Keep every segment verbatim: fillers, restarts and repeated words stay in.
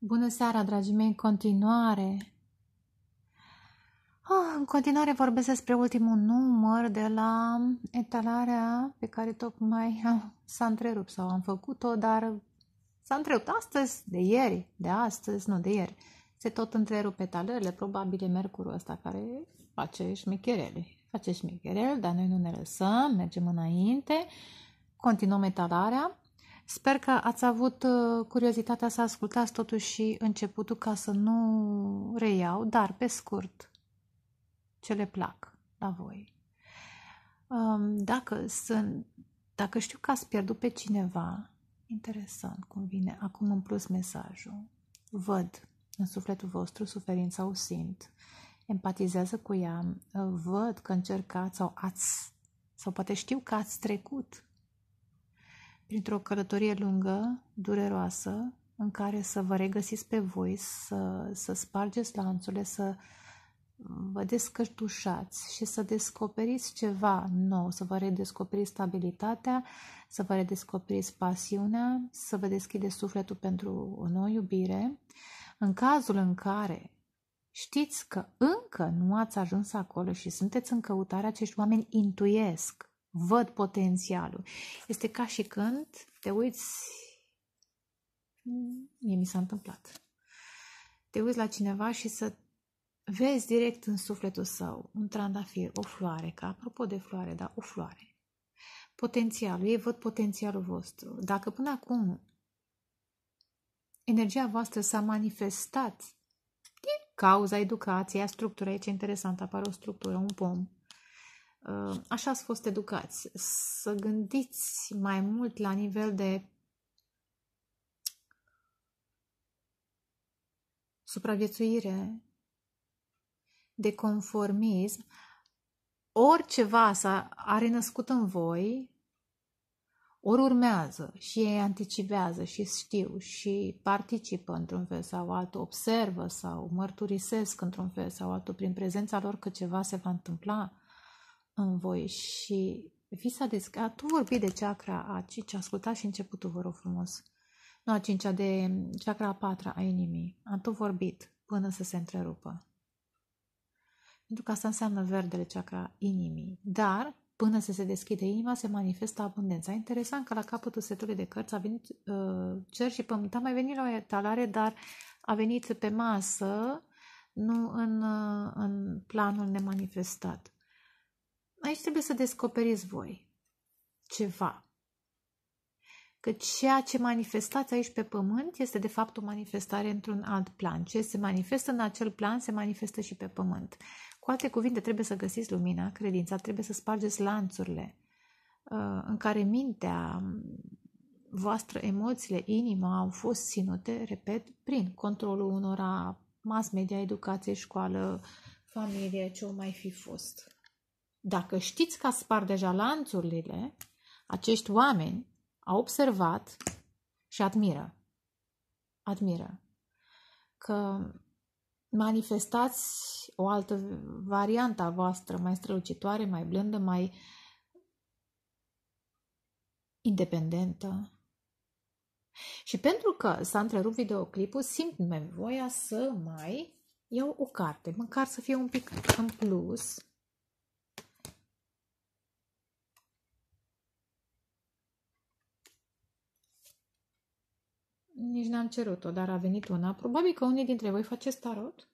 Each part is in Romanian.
Bună seara, dragii mei, în continuare. Oh, în continuare vorbesc despre ultimul număr de la etalarea pe care tocmai s-a întrerupt sau am făcut-o, dar s-a întrerupt astăzi, de ieri, de astăzi, nu de ieri. Se tot întrerup etalările, probabil e Mercurul ăsta care face șmecherele. Face șmecherele, dar noi nu ne lăsăm, mergem înainte, continuăm etalarea. Sper că ați avut curiozitatea să ascultați totuși și începutul ca să nu reiau, dar pe scurt, ce le plac la voi. Dacă, sunt, dacă știu că ați pierdut pe cineva, interesant cum vine acum în plus mesajul, văd în sufletul vostru suferința, o simt, empatizează cu ea, văd că încercați sau ați, sau poate știu că ați trecut printr-o călătorie lungă, dureroasă, în care să vă regăsiți pe voi, să, să spargeți lanțurile, să vă descătușați și să descoperiți ceva nou, să vă redescoperiți stabilitatea, să vă redescoperiți pasiunea, să vă deschideți sufletul pentru o nouă iubire. În cazul în care știți că încă nu ați ajuns acolo și sunteți în căutare, acești oameni intuiesc, văd potențialul. Este ca și când te uiți, mie mi s-a întâmplat, te uiți la cineva și să vezi direct în sufletul său un trandafir, o floare, că apropo de floare, da, o floare. Potențialul, ei văd potențialul vostru. Dacă până acum energia voastră s-a manifestat din cauza educației, a structurii, aici e interesant, apare o structură, un pom. Așa ați fost educați, să gândiți mai mult la nivel de supraviețuire, de conformism, oriceva s-a renăscut în voi, ori urmează și ei anticipează și știu și participă într-un fel sau altul, observă sau mărturisesc într-un fel sau altul prin prezența lor că ceva se va întâmpla în voi și vi s-a descris. Tu vorbi de chakra a cincea, ascultați și începutul, vă rog frumos. Nu a cincea, de chakra a patra a inimii. Am tot vorbit până să se întrerupă. Pentru că asta înseamnă verdele, chakra inimii. Dar până să se deschide inima, se manifestă abundența. Interesant că la capătul setului de cărți a venit uh, cer și pământ. A mai venit la o etalare, dar a venit pe masă, nu în, uh, în planul nemanifestat. Aici trebuie să descoperiți voi ceva. Că ceea ce manifestați aici pe pământ este de fapt o manifestare într-un alt plan. Ce se manifestă în acel plan se manifestă și pe pământ. Cu alte cuvinte, trebuie să găsiți lumina, credința, trebuie să spargeți lanțurile în care mintea voastră, emoțiile, inima au fost ținute, repet, prin controlul unora, mass media, educație, școală, familie, ce o mai fi fost. Dacă știți că spar deja lanțurile, acești oameni au observat și admiră. Admiră că manifestați o altă variantă a voastră, mai strălucitoare, mai blândă, mai independentă. Și pentru că s-a întrerupt videoclipul, simt nevoia să mai iau o carte, măcar să fie un pic în plus. Nici n-am cerut-o, dar a venit una. Probabil că unii dintre voi faceți tarot.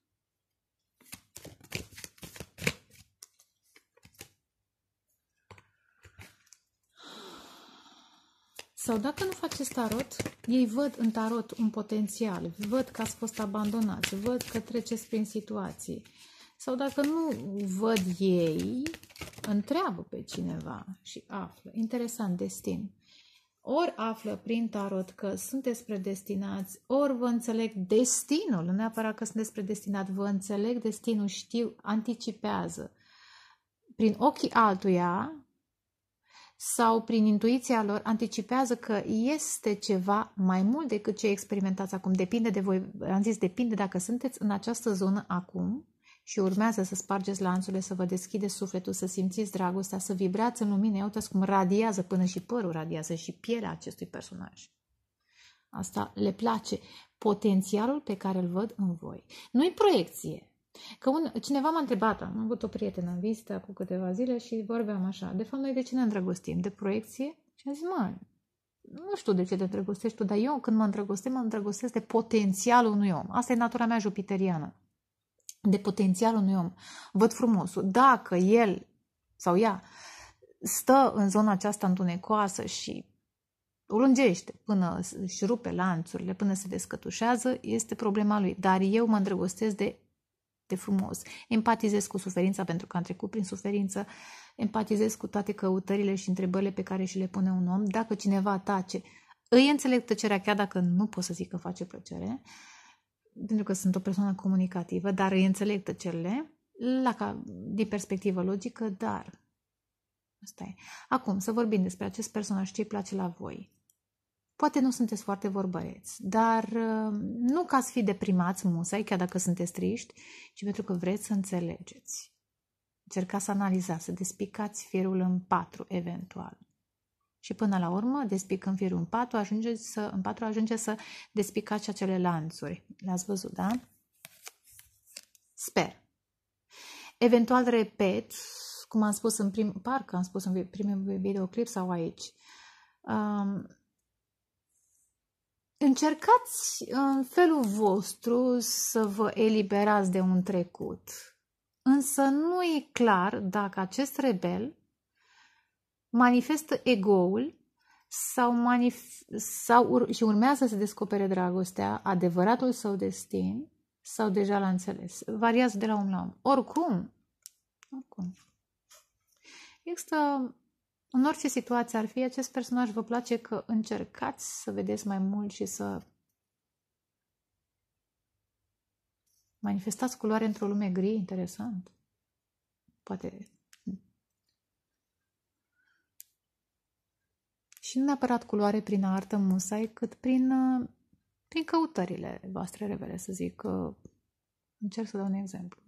Sau dacă nu faceți tarot, ei văd în tarot un potențial, văd că ați fost abandonați, văd că treceți prin situații. Sau dacă nu văd ei, întreabă pe cineva și află. Interesant, destin. Ori află prin tarot că sunteți predestinați, ori vă înțeleg destinul, nu neapărat că sunteți predestinat, vă înțeleg destinul, știu, anticipează. Prin ochii altuia sau prin intuiția lor, anticipează că este ceva mai mult decât ce experimentați acum. Depinde de voi, am zis, depinde dacă sunteți în această zonă acum și urmează să spargeți lanțurile, să vă deschideți sufletul, să simțiți dragostea, să vibrați în lumină. Uitați cum radiază, până și părul radiază și pielea acestui personaj. Asta le place. Potențialul pe care îl văd în voi. Nu-i proiecție. Că un, cineva m-a întrebat, am avut o prietenă în vizită cu câteva zile și vorbeam așa, de fapt noi de ce ne îndrăgostim? De proiecție? Și am zis, mă, nu știu de ce te îndrăgostești tu, dar eu când mă îndrăgostesc, mă îndrăgostesc de potențialul unui om. Asta e natura mea jupiteriană. De potențialul unui om. Văd frumosul. Dacă el sau ea stă în zona aceasta întunecoasă și o lungește până își rupe lanțurile, până se descătușează, este problema lui. Dar eu mă îndrăgostesc de, de frumos. Empatizez cu suferința pentru că am trecut prin suferință. Empatizez cu toate căutările și întrebările pe care și le pune un om. Dacă cineva tace, îi înțeleg tăcerea chiar dacă nu pot să zic că face plăcere, pentru că sunt o persoană comunicativă, dar îi înțeleg tăcerile la ca, din perspectivă logică, dar asta e. Acum, să vorbim despre acest personaj, ce îi place la voi. Poate nu sunteți foarte vorbăreți, dar nu ca să fi deprimați musai, chiar dacă sunteți triști, ci pentru că vreți să înțelegeți. Încercați să analizați, să despicați firul în patru, eventual. Și până la urmă, despicând firul în patru, ajungeți să, în patru ajunge să despicați acele lanțuri. Le-ați văzut, da? Sper. Eventual repet, cum am spus în prim, parcă am spus în primul videoclip sau aici, um, încercați în felul vostru să vă eliberați de un trecut. Însă nu e clar dacă acest rebel manifestă ego-ul sau, manif- sau ur- și urmează să descopere dragostea, adevăratul său destin, sau deja l-a înțeles. Variază de la om la om. Oricum, oricum. Există, în orice situație ar fi, acest personaj vă place că încercați să vedeți mai mult și să manifestați culoare într-o lume gri, interesant. Poate. Și nu neapărat culoare prin artă musai, cât prin, prin căutările voastre revele, să zic. Că încerc să dau un exemplu.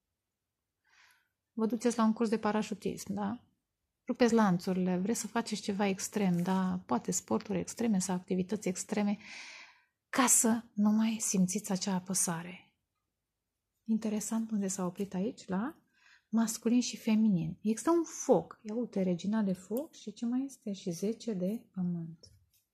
Vă duceți la un curs de parașutism, da? Rupeți lanțurile, vreți să faceți ceva extrem, da? Poate sporturi extreme sau activități extreme, ca să nu mai simțiți acea apăsare. Interesant unde s-a oprit aici, la masculin și feminin. Există un foc. Ia uite, regina de foc și ce mai este? Și zece de pământ.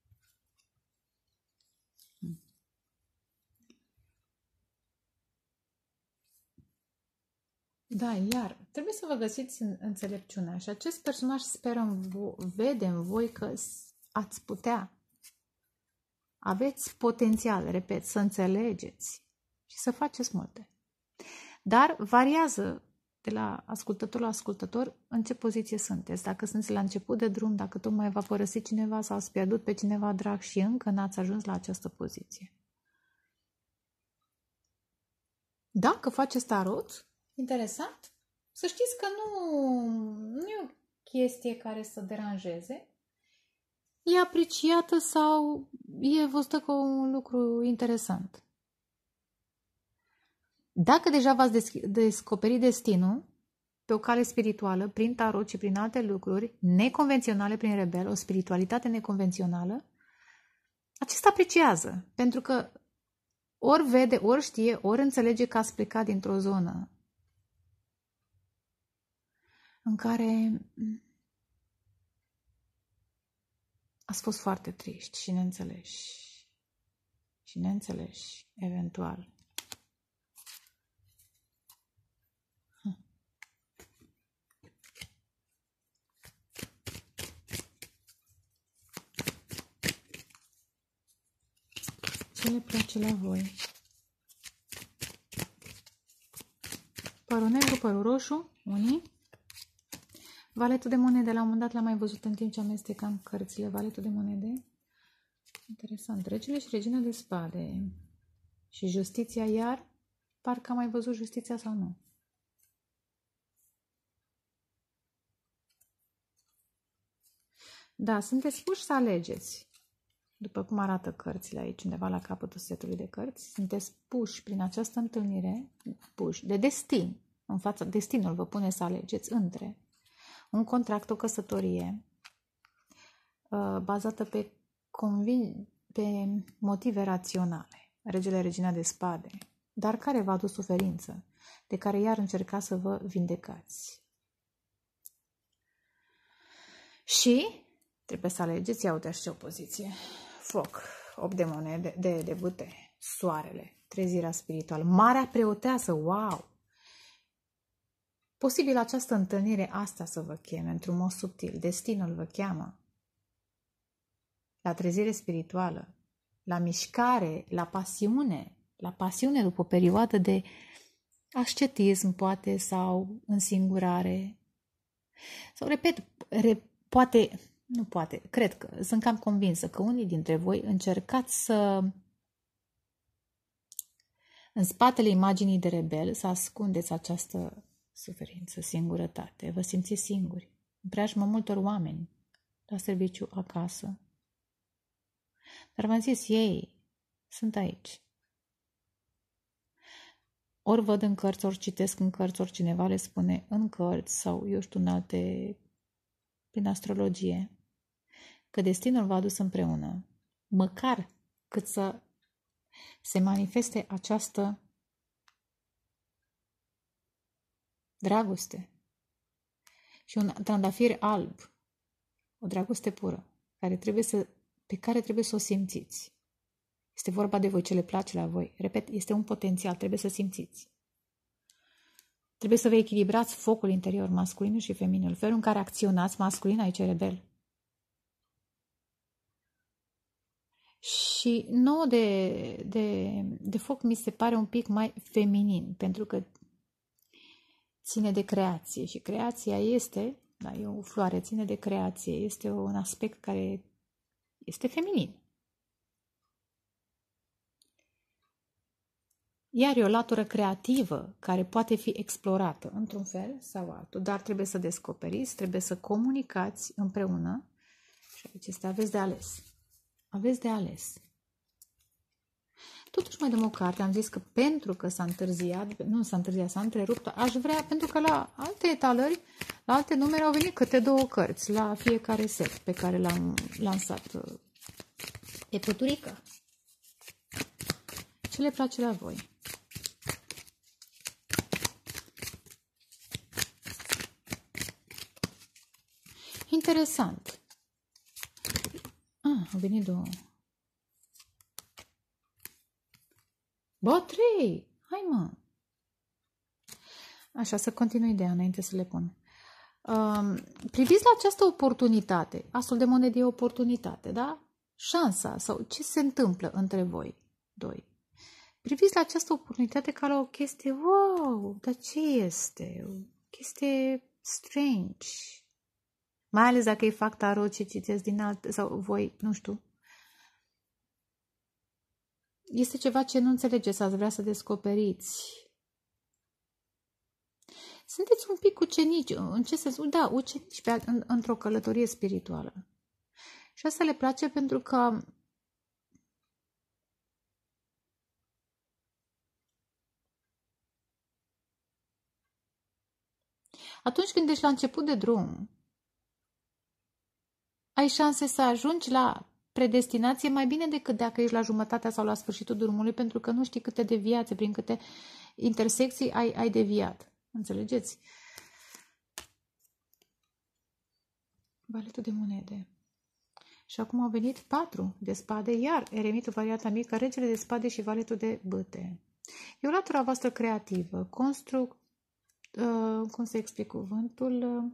Da, iar trebuie să vă găsiți în înțelepciunea și acest personaj speră în vo- vede în voi că ați putea. Aveți potențial, repet, să înțelegeți și să faceți multe. Dar variază de la ascultător la ascultător în ce poziție sunteți. Dacă sunteți la început de drum, dacă tocmai v-a părăsit cineva sau ați pierdut pe cineva drag și încă n-ați ajuns la această poziție. Dacă faceți tarot, interesant, să știți că nu, nu e o chestie care să deranjeze, e apreciată sau e văzută ca un lucru interesant. Dacă deja v-ați descoperit destinul pe o cale spirituală, prin tarot și prin alte lucruri neconvenționale, prin rebel, o spiritualitate neconvențională, acesta apreciază, pentru că ori vede, ori știe, ori înțelege că ați plecat dintr-o zonă în care ați fost foarte triști și neînțeleși. Și neînțeleși, eventual. Ce le place la voi? Părul negru, părul roșu, unii. Valetul de monede, la un moment dat l-am mai văzut în timp ce amestecam cărțile. Valetul de monede. Interesant. Regele și regina de spade. Și justiția iar. Parcă am mai văzut justiția sau nu. Da, sunteți puși să alegeți. După cum arată cărțile aici, undeva la capătul setului de cărți, sunteți puși prin această întâlnire, puși de destin. În fața, destinul vă pune să alegeți între un contract, o căsătorie, bazată pe convin, pe motive raționale, regele, regina de spade, dar care v-a adus suferință, de care iar încercați să vă vindecați. Și trebuie să alegeți, ia uite așa o poziție. Foc, opt de monede, de, de bâte, soarele, trezirea spirituală, marea preoteasă, wow! Posibil această întâlnire asta să vă cheme într-un mod subtil. Destinul vă cheamă la trezire spirituală, la mișcare, la pasiune, la pasiune după o perioadă de ascetism, poate, sau însingurare. Sau, repet, re, poate, nu poate, cred că, sunt cam convinsă că unii dintre voi încercați să, în spatele imaginii de rebel, să ascundeți această suferință, singurătate. Vă simțiți singuri, în preajma multor oameni, la serviciu acasă. Dar v-am zis, ei sunt aici. Ori văd în cărți, ori citesc în cărți, ori cineva le spune în cărți sau, eu știu, în alte, prin astrologie, că destinul v-a adus împreună, măcar cât să se manifeste această dragoste și un trandafir alb, o dragoste pură, care trebuie să, pe care trebuie să o simțiți. Este vorba de voi, ce le place la voi. Repet, este un potențial, trebuie să simțiți. Trebuie să vă echilibrați focul interior, masculinul și femininul. Felul în care acționați, masculin, aici e rebel. Și nouă de, de, de foc mi se pare un pic mai feminin, pentru că ține de creație și creația este, da, e o floare, ține de creație, este un aspect care este feminin. Iar e o latură creativă care poate fi explorată într-un fel sau altul, dar trebuie să descoperiți, trebuie să comunicați împreună și aici este, aveți de ales. Aveți de ales. Totuși mai dăm o carte, am zis că pentru că s-a întârziat, nu s-a întârziat, s-a întrerupt, aș vrea, pentru că la alte etalări, la alte numere au venit câte două cărți la fiecare set pe care l-am lansat. E păturică. Ce le place la voi? Interesant. Ah, au venit două. Bă, trei! Hai, mă! Așa, să continui ideea înainte să le pun. Um, priviți la această oportunitate. Asul de monede e oportunitate, da? Șansa sau ce se întâmplă între voi doi. Priviți la această oportunitate ca la o chestie, wow, dar ce este? O chestie strange. Mai ales dacă îi fac tarot și citesc din alte, sau voi, nu știu. Este ceva ce nu înțelegeți, ați vrea să descoperiți. Sunteți un pic ucenici, în ce sens? Da, ucenici pe, în, într-o călătorie spirituală. Și asta le place pentru că atunci când ești la început de drum, ai șanse să ajungi la predestinație mai bine decât dacă ești la jumătatea sau la sfârșitul drumului, pentru că nu știi câte deviații, prin câte intersecții ai, ai deviat. Înțelegeți? Valetul de monede. Și acum au venit patru de spade, iar eremitul, varianta mică, regele de spade și valetul de bâte. E o latura voastră creativă, construct, uh, cum să explic cuvântul, uh,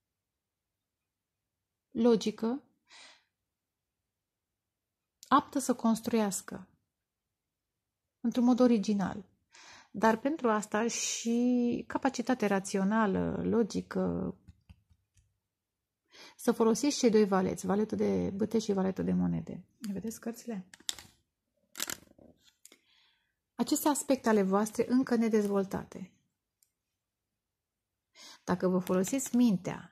logică, aptă să construiască într-un mod original. Dar pentru asta și capacitate rațională, logică, să folosiți cei doi valeți, valetul de bâte și valetul de monede. Vedeți cărțile? Aceste aspecte ale voastre încă nedezvoltate. Dacă vă folosiți mintea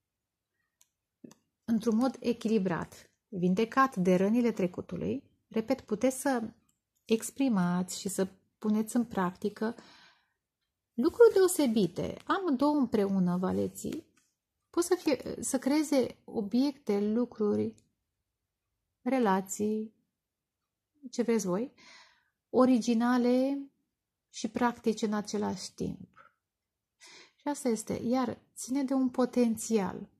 într-un mod echilibrat, vindecat de rănile trecutului, repet, puteți să exprimați și să puneți în practică lucruri deosebite. Am două împreună, valeții. Pot să, fie, să creeze obiecte, lucruri, relații ce vreți voi, originale și practice în același timp. Și asta este, iar ține de un potențial.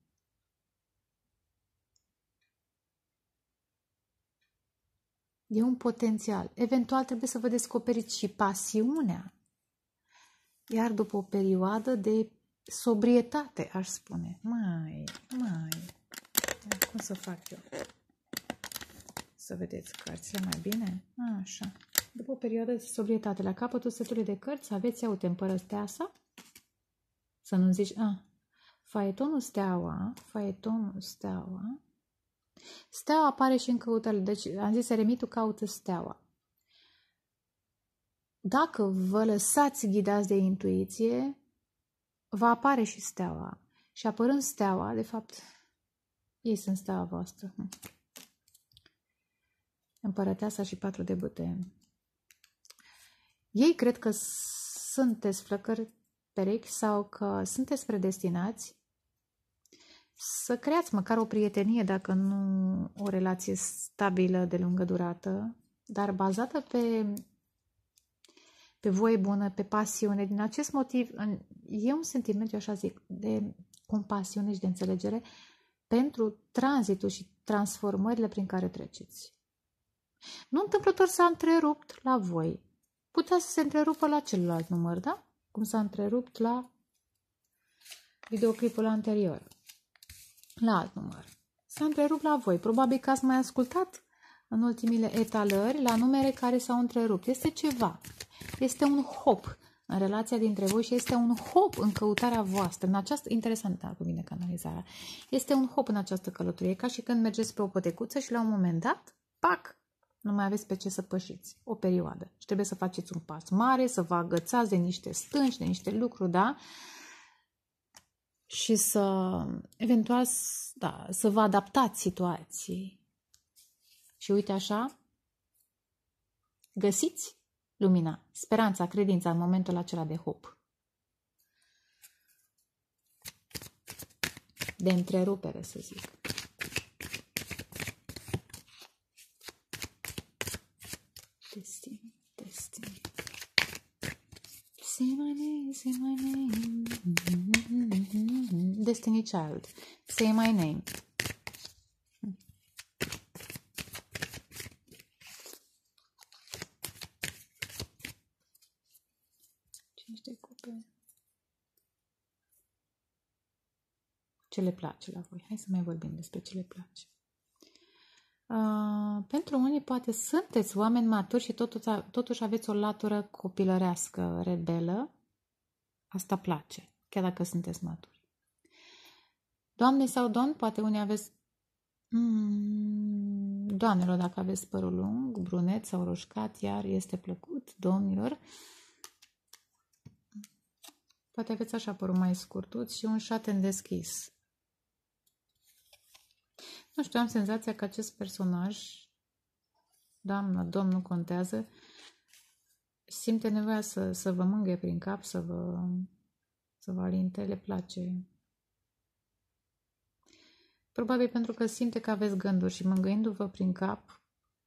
E un potențial. Eventual trebuie să vă descoperiți și pasiunea. Iar după o perioadă de sobrietate, aș spune. Mai, mai. Cum să fac eu? Să vedeți cărțile mai bine? Așa. După o perioadă de sobrietate, la capătul setului de cărți, aveți, uite, Împărăteasa. Să nu zici, a, faetonul Steaua, faetonul Steaua. Steaua apare și în căutările. Deci, am zis, eremitul caută steaua. Dacă vă lăsați ghidați de intuiție, va apare și steaua. Și apărând steaua, de fapt, ei sunt steaua voastră. Împărăteasa și patru de bâte. Ei cred că sunteți flăcări perechi sau că sunteți predestinați să creați măcar o prietenie, dacă nu o relație stabilă de lungă durată, dar bazată pe, pe voie bună, pe pasiune. Din acest motiv, e un sentiment, eu așa zic, de compasiune și de înțelegere pentru tranzitul și transformările prin care treceți. Nu întâmplător s-a întrerupt la voi. Putea să se întrerupă la celălalt număr, da? Cum s-a întrerupt la videoclipul anterior. La alt număr. S-a întrerupt la voi. Probabil că ați mai ascultat în ultimile etalări la numere care s-au întrerupt. Este ceva. Este un hop în relația dintre voi și este un hop în căutarea voastră. În această, interesant, da, cu mine canalizarea. Este un hop în această călătorie, ca și când mergeți pe o potecuță și la un moment dat, pac, nu mai aveți pe ce să pășiți. O perioadă. Și trebuie să faceți un pas mare, să vă agățați de niște stânci, de niște lucruri, da? Și să, eventual, da, să vă adaptați situației. Și uite așa, găsiți lumina, speranța, credința în momentul acela de hop. De întrerupere, să zic. Destiny, destiny. Say my name, say my name. Destiny Child. Say my name. Cinci de cupe. Ce le place la voi? Hai să mai vorbim despre ce le place. Uh, pentru unii poate sunteți oameni maturi și totuși, totuși aveți o latură copilărească, rebelă. Asta place, chiar dacă sunteți maturi. Doamne sau domn, poate unii aveți... Mm, doamnelor, dacă aveți părul lung, brunet sau roșcat, iar este plăcut. Domnilor, poate aveți așa părul mai scurtut și un șaten deschis. Nu știu, am senzația că acest personaj, doamnă, domn, nu contează, simte nevoia să, să vă mângâie prin cap, să vă, să vă alinte, le place. Probabil pentru că simte că aveți gânduri și mângâindu-vă prin cap,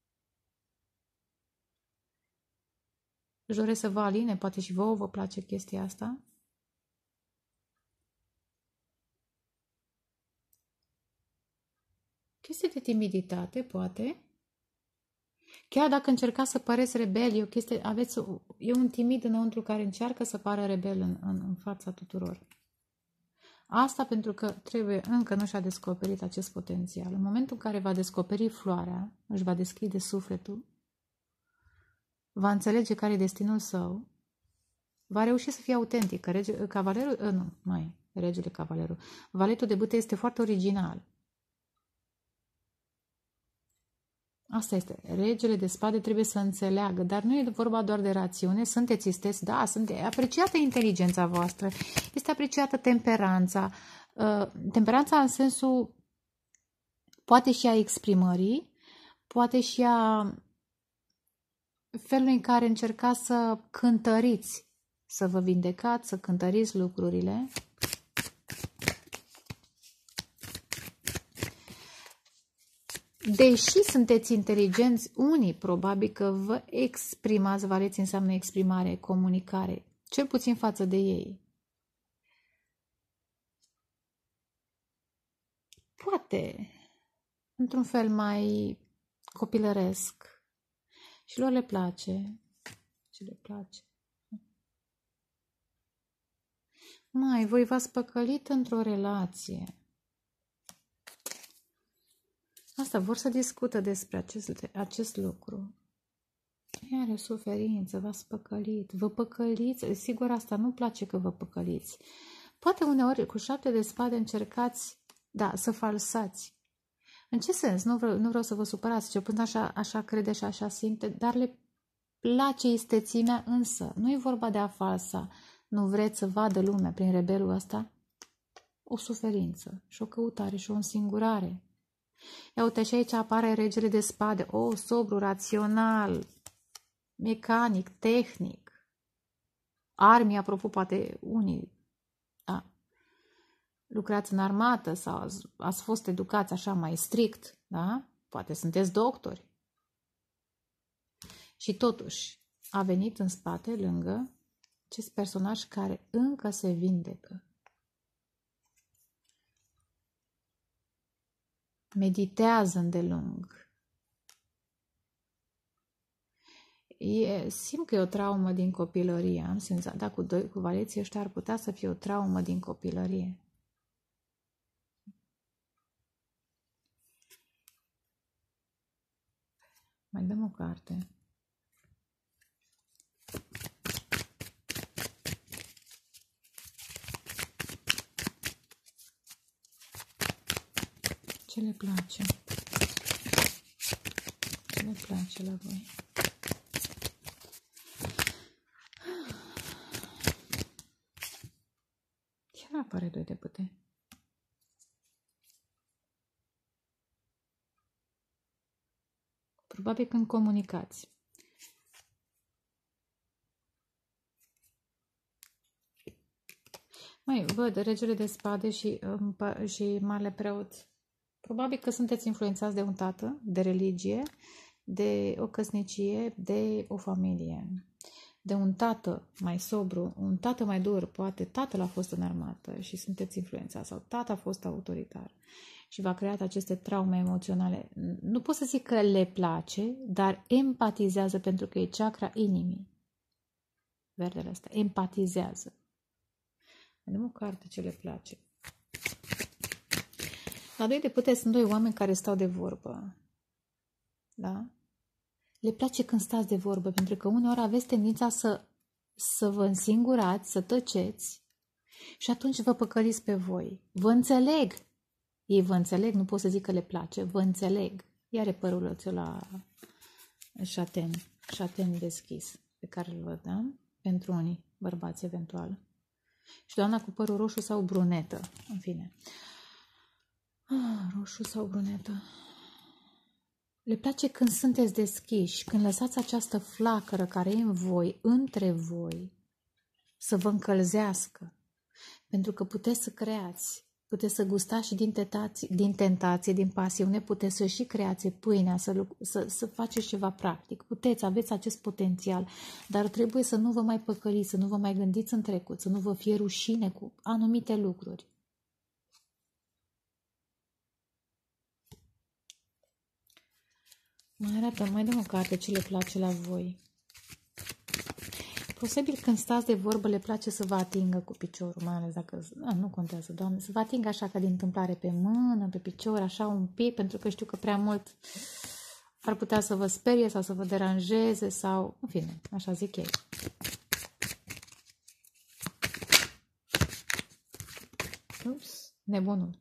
își doresc să vă aline, poate și vouă vă place chestia asta. Chestie de timiditate, poate. Chiar dacă încercați să păreți rebeli, e o chestie, aveți, e un timid înăuntru care încearcă să pară rebel în, în, în fața tuturor. Asta pentru că trebuie, încă nu și-a descoperit acest potențial. În momentul în care va descoperi floarea, își va deschide sufletul, va înțelege care e destinul său, va reuși să fie autentic. Rege, cavalerul, nu, mai, regele cavalerul. Valetul de bâte este foarte original. Asta este. Regele de spade trebuie să înțeleagă, dar nu e vorba doar de rațiune. Sunteți isteți, da, sunte apreciată inteligența voastră, este apreciată temperanța. Temperanța în sensul poate și a exprimării, poate și a felului în care încercați să cântăriți, să vă vindecați, să cântăriți lucrurile. deși sunteți inteligenți, unii probabil că vă exprimați, valeți înseamnă exprimare, comunicare, cel puțin față de ei. Poate, într-un fel mai copilăresc. Și lor le place. Și le place. Mai, voi v-ați păcălit într-o relație. Asta, vor să discută despre acest, acest lucru. Iar o suferință, v-ați păcălit. Vă păcăliți, sigur asta nu place că vă păcăliți. Poate uneori cu șapte de spade încercați, da, să falsați. În ce sens? Nu vreau, nu vreau să vă supărați, ce până așa, așa crede și așa simte, dar le place istețimea, însă nu e vorba de a falsa. Nu vreți să vadă lumea prin rebelul ăsta o suferință și o căutare și o însingurare. Ia uite, și aici apare regele de spade. O, sobru, rațional, mecanic, tehnic. Armii, apropo, poate unii, da, lucrați în armată sau ați, ați fost educați așa mai strict, da? Poate sunteți doctori. Și totuși a venit în spate, lângă, acest personaj care încă se vindecă. Meditează îndelung. E, simt că e o traumă din copilărie. Am senzația, da, cu, doi, cu valeții ăștia ar putea să fie o traumă din copilărie. Mai dăm o carte. Ce le place? Ce le place la voi? Chiar apare doi de putere. Probabil când comunicați. Mai văd regele de spade și, și marele preot. Probabil că sunteți influențați de un tată, de religie, de o căsnicie, de o familie. De un tată mai sobru, un tată mai dur, poate tatăl a fost în armată și sunteți influențați, sau tata a fost autoritar și v-a creat aceste traume emoționale. Nu pot să zic că le place, dar empatizează pentru că e chakra inimii. Verdele ăsta, empatizează. Vedem o carte ce le place. La doi de putere sunt doi oameni care stau de vorbă. Da? Le place când stați de vorbă, pentru că uneori aveți tendința să, să vă însingurați, să tăceți și atunci vă păcăliți pe voi. Vă înțeleg. Ei vă înțeleg, nu pot să zic că le place, vă înțeleg. Iar e părul ăla șaten, șaten deschis, pe care îl văd, da? Pentru unii bărbați eventual. Și doamna cu părul roșu sau brunetă, în fine. Ah, roșu sau brunetă. Le place când sunteți deschiși, când lăsați această flacără care e în voi, între voi, să vă încălzească. Pentru că puteți să creați, puteți să gustați și din tentație, din, tentație, din pasiune, puteți să și creați pâinea, să, să, să faceți ceva practic. Puteți, aveți acest potențial, dar trebuie să nu vă mai păcăliți, să nu vă mai gândiți în trecut, să nu vă fie rușine cu anumite lucruri. Mai arată, mai dăm o carte ce le place la voi. Posibil când stați de vorbă le place să vă atingă cu piciorul, mai ales dacă, a, nu contează, Doamne, să vă atingă așa ca din întâmplare pe mână, pe picior, așa un pic, pentru că știu că prea mult ar putea să vă sperie sau să vă deranjeze sau, în fine, așa zic ei. Ups, nebunul.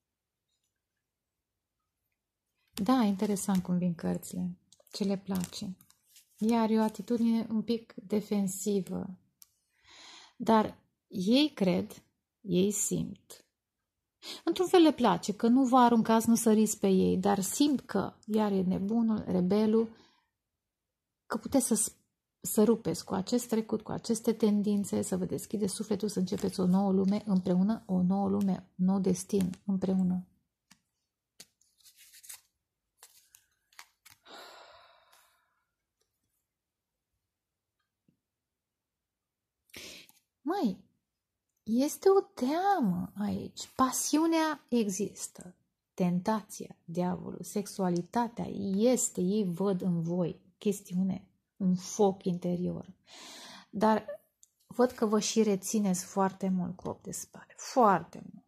Da, interesant cum vin cărțile. Ce le place. Iar e o atitudine un pic defensivă. Dar ei cred, ei simt. Într-un fel le place, că nu vă aruncați, nu săriți pe ei, dar simt că, iar e nebunul, rebelul, că puteți să, să rupeți cu acest trecut, cu aceste tendințe, să vă deschideți sufletul, să începeți o nouă lume împreună, o nouă lume, un nou destin împreună. Măi, este o teamă aici. Pasiunea există. Tentația, diavolul, sexualitatea este, ei văd în voi chestiune, un foc interior. Dar văd că vă și rețineți foarte mult cu opt de spade. Foarte mult.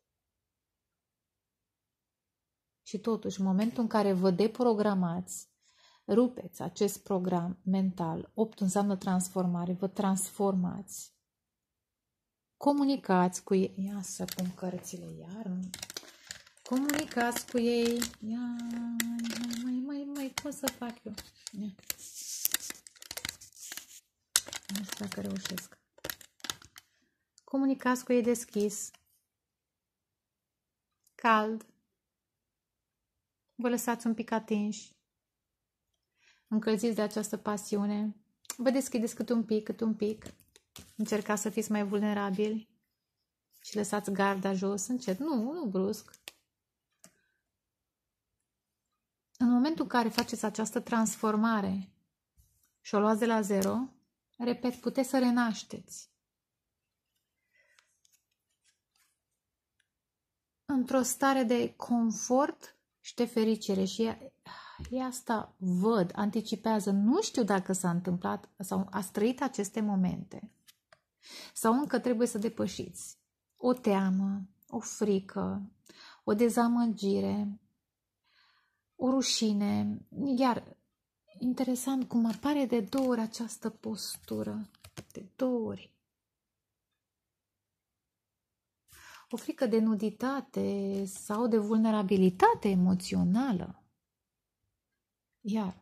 Și totuși, în momentul în care vă deprogramați, rupeți acest program mental, opt înseamnă transformare, vă transformați, comunicați cu ei, ia să pun cărțile iar, comunicați cu ei, ia, mai, mai, mai, mai, cum să fac eu? Ia. Nu știu dacă reușesc. Comunicați cu ei deschis, cald, vă lăsați un pic atinși, încălziți de această pasiune, vă deschideți cât un pic, cât un pic, încercați să fiți mai vulnerabili și lăsați garda jos, încet, nu, nu brusc. În momentul în care faceți această transformare și o luați de la zero, repet, puteți să renașteți. Într-o stare de confort și de fericire. Și e, e asta, văd, anticipează, nu știu dacă s-a întâmplat sau ați trăit aceste momente. Sau încă trebuie să depășiți o teamă, o frică, o dezamăgire, o rușine. Iar, interesant cum apare de două ori această postură. De două ori. O frică de nuditate sau de vulnerabilitate emoțională. Iar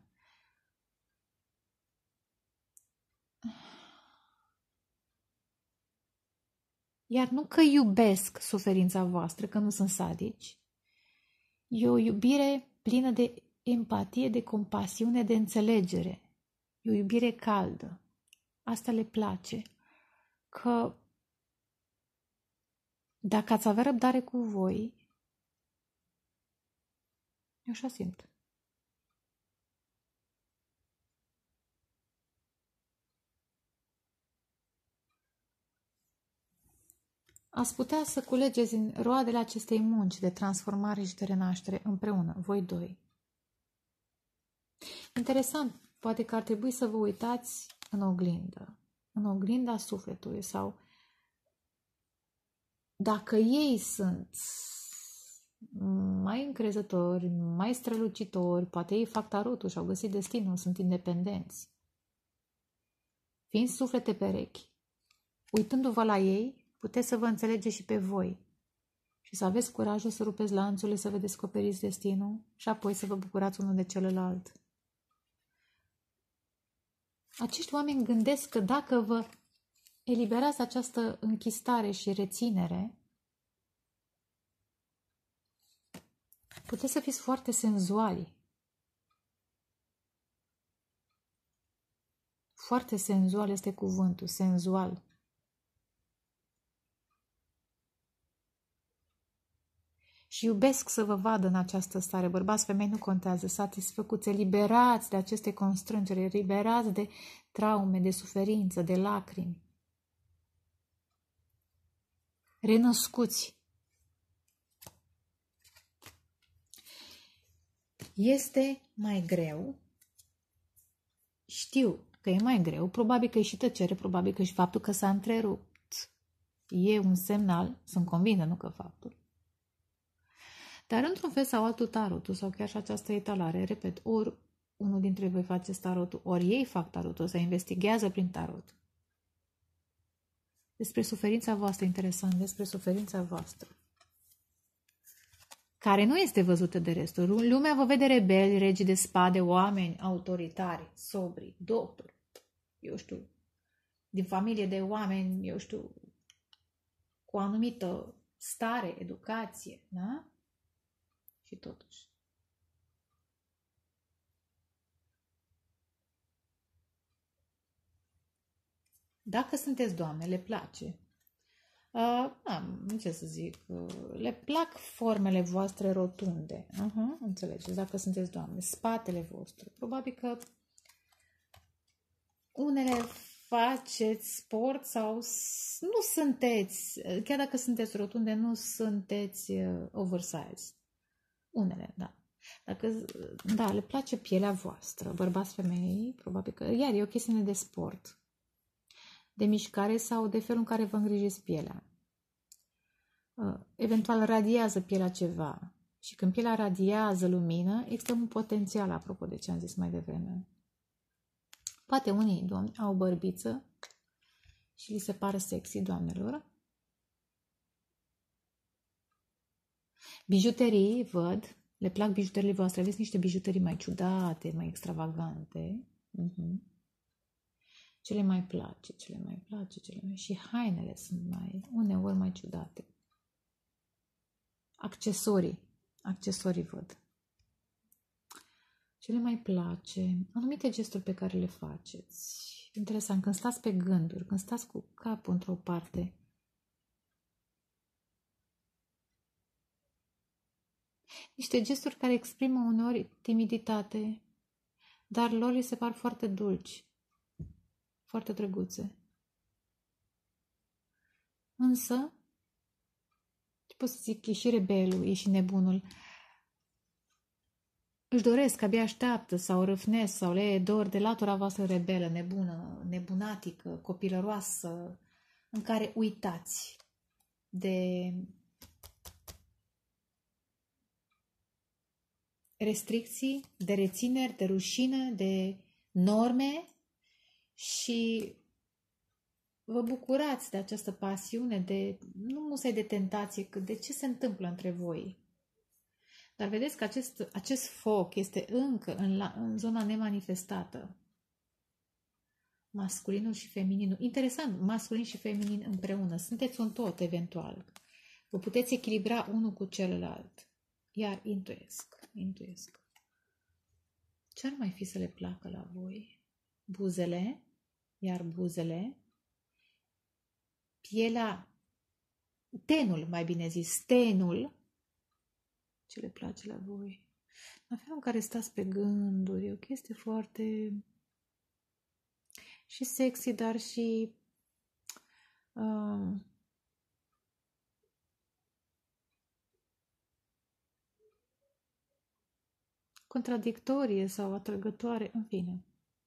Iar nu că iubesc suferința voastră, că nu sunt sadici. E o iubire plină de empatie, de compasiune, de înțelegere. E o iubire caldă. Asta le place. Că dacă ați avea răbdare cu voi, eu așa simt. Ați putea să culegeți în roadele acestei munci de transformare și de renaștere împreună, voi doi. Interesant, poate că ar trebui să vă uitați în oglindă, în oglinda sufletului sau dacă ei sunt mai încrezători, mai strălucitori, poate ei fac tarotul și au găsit destinul, sunt independenți. Fiind suflete perechi, uitându-vă la ei, puteți să vă înțelegeți și pe voi și să aveți curajul să rupeți lanțurile, să vă descoperiți destinul și apoi să vă bucurați unul de celălalt. Acești oameni gândesc că dacă vă eliberați această închistare și reținere, puteți să fiți foarte senzuali. Foarte senzual este cuvântul, senzual. Și iubesc să vă vadă în această stare. Bărbați, femei, nu contează. Satisfăcuți, eliberați de aceste constrângeri, eliberați de traume, de suferință, de lacrimi. Renăscuți. Este mai greu. Știu că e mai greu. Probabil că e și tăcere, probabil că e și faptul că s-a întrerupt. E un semnal, sunt convinsă, nu că faptul. Dar într-un fel sau altul tarotul sau chiar și această etalare, repet, ori unul dintre voi face tarotul, ori ei fac tarotul, se investigează prin tarot. Despre suferința voastră, interesant, despre suferința voastră, care nu este văzută de restul. Lumea vă vede rebeli, regi de spade, oameni autoritari, sobri, doctori, eu știu, din familie de oameni, eu știu, cu o anumită stare, educație, da? Și totuși. Dacă sunteți doamne, le place. Uh, am, ce să zic, uh, le plac formele voastre rotunde. Uh-huh, înțelegeți, dacă sunteți doamne, spatele vostru. Probabil că unele faceți sport sau nu sunteți, chiar dacă sunteți rotunde, nu sunteți oversize. Unele, da. Dacă, da, le place pielea voastră, bărbați, femei, probabil că, iar e o chestiune de sport, de mișcare sau de felul în care vă îngrijiți pielea. Eventual radiază pielea ceva și când pielea radiază lumină, există un potențial, apropo de ce am zis mai devreme. Poate unii doamni au bărbiță și li se pare sexy, doamnelor. Bijuterii, văd, le plac bijuteriile voastre, aveți niște bijuterii mai ciudate, mai extravagante. Uh-huh. Ce le mai place, ce le mai place, ce le mai... Și hainele sunt mai, uneori mai ciudate. Accesorii, accesorii văd. Ce le mai place, anumite gesturi pe care le faceți. Interesant, când stați pe gânduri, când stați cu capul într-o parte. Niște gesturi care exprimă uneori timiditate, dar lor li se par foarte dulci, foarte drăguțe. Însă, pot să zic, e și rebelul, e și nebunul. Își doresc, abia așteaptă sau râfnesc sau le e dor de latura voastră rebelă, nebună, nebunatică, copilăroasă, în care uitați de restricții, de rețineri, de rușine, de norme și vă bucurați de această pasiune, de, nu musai de tentație, cât de ce se întâmplă între voi. Dar vedeți că acest, acest foc este încă în, la, în zona nemanifestată. Masculinul și femininul. Interesant, masculin și feminin împreună. Sunteți un tot, eventual. Vă puteți echilibra unul cu celălalt. Iar intuiesc, intuiesc. Ce ar mai fi să le placă la voi? Buzele, iar buzele, pielea, tenul, mai bine zis, tenul, ce le place la voi. În felul în care stați pe gânduri, e o chestie foarte și sexy, dar și uh, contradictorie sau atrăgătoare, în fine.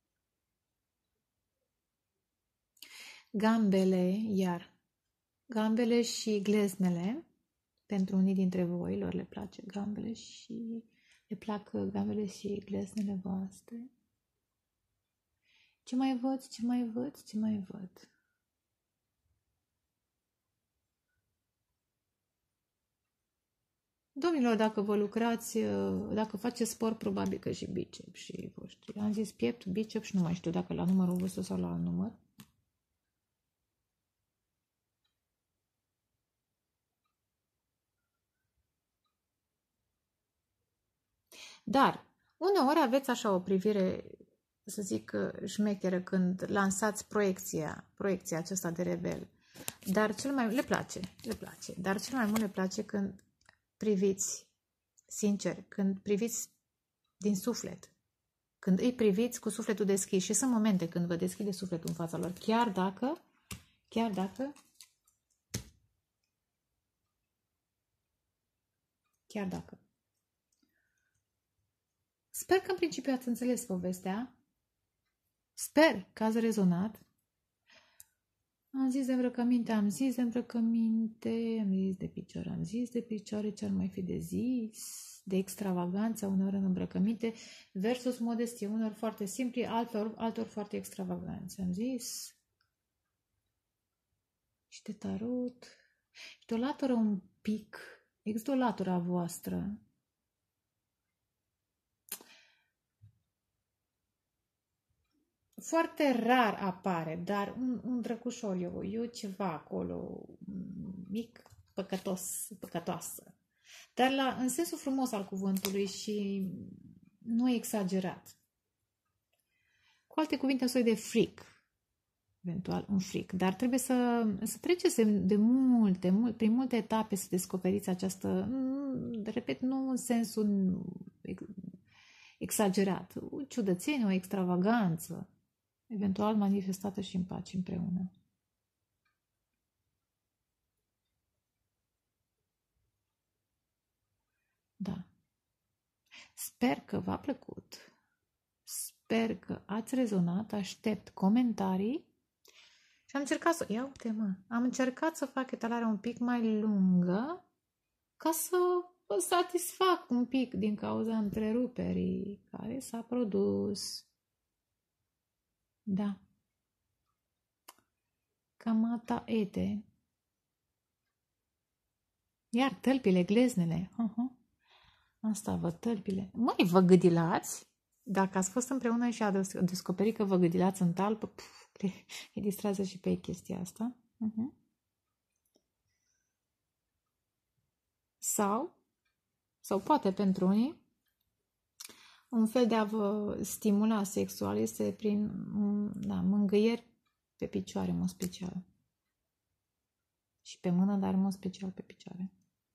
Gambele, iar gambele și gleznele, pentru unii dintre voi, lor le place gambele și le plac gambele și gleznele voastre. Ce mai văd, ce mai văd, ce mai văd? Domnilor, dacă vă lucrați, dacă faceți sport, probabil că și biceps și voștri. Am zis piept, biceps și nu mai știu dacă la numărul vostru sau la alt număr. Dar, uneori aveți așa o privire, să zic, șmecheră când lansați proiecția, proiecția aceasta de rebel. Dar cel mai le place, le place. Dar cel mai mult le place când priviți sincer, când priviți din suflet. Când îi priviți cu sufletul deschis. Și sunt momente când vă deschide sufletul în fața lor. Chiar dacă, chiar dacă, chiar dacă. Sper că în principiu ați înțeles povestea. Sper că ați rezonat. Am zis de îmbrăcăminte, am zis de îmbrăcăminte, am zis de picioare, am zis de picioare, ce ar mai fi de zis, de extravaganță uneori în îmbrăcăminte versus modestie, uneori foarte simpli, altor, altor foarte extravaganți. Am zis și de tarot și de o latură un pic, există o latură a voastră. Foarte rar apare, dar un, un drăgușor, eu, eu ceva acolo, mic, păcătos, păcătoasă. Dar la, în sensul frumos al cuvântului și nu exagerat. Cu alte cuvinte, un soi de freak, eventual un freak. Dar trebuie să, să treceți de multe, mult, prin multe etape să descoperiți această, repet, nu în sensul exagerat, o ciudățenie, o extravaganță. eventual manifestată și în pace împreună. Da. Sper că v-a plăcut. Sper că ați rezonat. Aștept comentarii. Și am încercat să... Ia uite, mă. Am încercat să fac etalarea un pic mai lungă ca să vă satisfac un pic din cauza întreruperii care s-a produs. Da. Cam ata ete. Iar tălpile, gleznele. Uh-huh. Asta vă tălpile. Măi, vă gâdilați? Dacă ați fost împreună și ați descoperit că vă gâdilați în talpă, puf, îi distrează și pe ei chestia asta. Uh-huh. Sau, sau poate pentru unii, un fel de a vă stimula sexual este prin da, mângâieri pe picioare, în mod special. Și pe mână, dar în mod special pe picioare.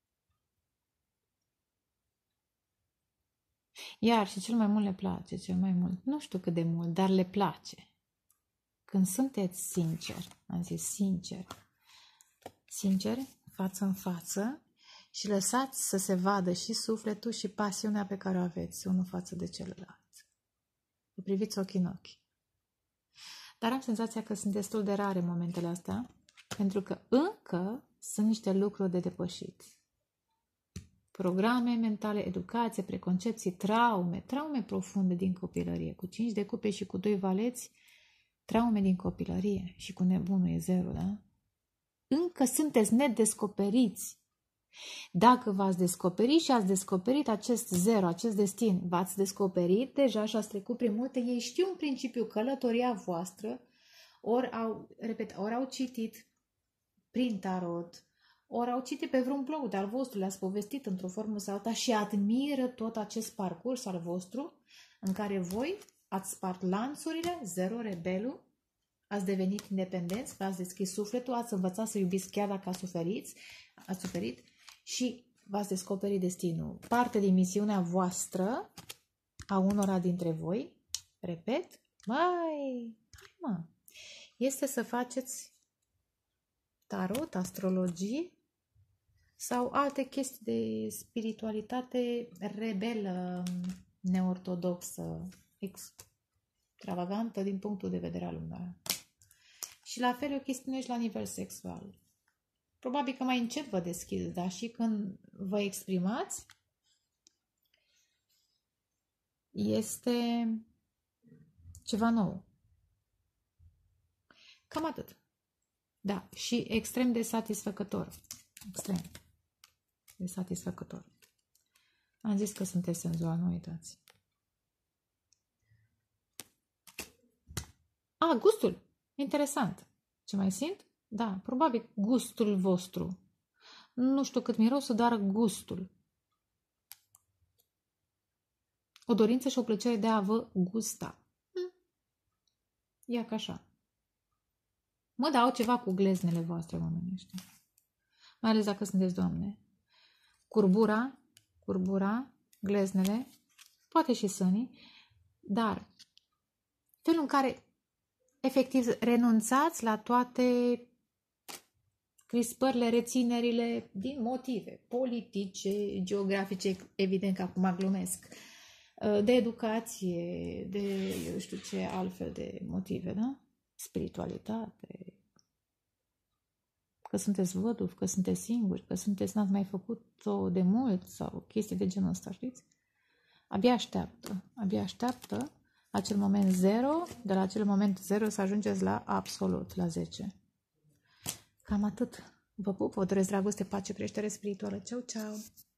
Iar și cel mai mult le place, cel mai mult, nu știu cât de mult, dar le place. Când sunteți sinceri, am zis sincer, sinceri, față în față și lăsați să se vadă și sufletul și pasiunea pe care o aveți unul față de celălalt. Vă priviți ochii în ochi. Dar am senzația că sunt destul de rare momentele astea, pentru că încă sunt niște lucruri de depășit. Programe mentale, educație, preconcepții, traume, traume profunde din copilărie. Cu cinci de cupe și cu doi valeți, traume din copilărie. Și cu nebunul e zero, da? Încă sunteți nedescoperiți. Dacă v-ați descoperit și ați descoperit acest zero, acest destin, v-ați descoperit deja și ați trecut prin multe, ei știu în principiu călătoria voastră, ori au, repet, ori au citit prin tarot, ori au citit pe vreun blog de-al vostru, le-ați povestit într-o formă sau alta și admiră tot acest parcurs al vostru în care voi ați spart lanțurile, zero, rebelul, ați devenit independenți, v-ați deschis sufletul, ați învățat să iubiți chiar dacă ați suferit, ați suferit și v-ați descoperit destinul. Parte din misiunea voastră, a unora dintre voi, repet, mai, hai mă, este să faceți tarot, astrologie sau alte chestii de spiritualitate rebelă, neortodoxă, extravagantă din punctul de vedere al unora. Și la fel o chestiune și la nivel sexual. Probabil că mai încet vă deschideți, dar și când vă exprimați, este ceva nou. Cam atât. Da, și extrem de satisfăcător. Extrem de satisfăcător. Am zis că sunteți senzual, nu uitați. A, gustul. Interesant. Ce mai simt? Da, probabil gustul vostru. Nu știu cât mirosul, dar gustul. O dorință și o plăcere de a vă gusta. Hm. Ia ca așa. Mă dau ceva cu gleznele voastre omenești. Mai ales dacă sunteți doamne. Curbura, curbura, gleznele, poate și sânii, dar felul în care efectiv renunțați la toate crispările, reținerile din motive politice, geografice, evident că acum glumesc, de educație, de eu știu ce altfel de motive, da? Spiritualitate, că sunteți văduvi, că sunteți singuri, că sunteți, n-ați mai făcut-o de mult sau chestii de genul ăsta, știți? Abia așteaptă, abia așteaptă acel moment zero, de la acel moment zero să ajungeți la absolut, la zece. Cam atât. Vă pup, vă doresc dragoste, pace, creștere spirituală. Ceau, ceau!